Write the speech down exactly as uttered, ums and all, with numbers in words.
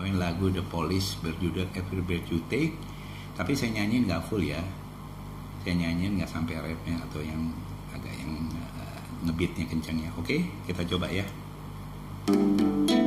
bawain lagu The Police berjudul Every Breath You Take, tapi saya nyanyiin nggak full ya, saya nyanyiin nggak sampai rapnya atau yang agak yang uh, ngebeatnya kencang ya. Oke, kita coba ya.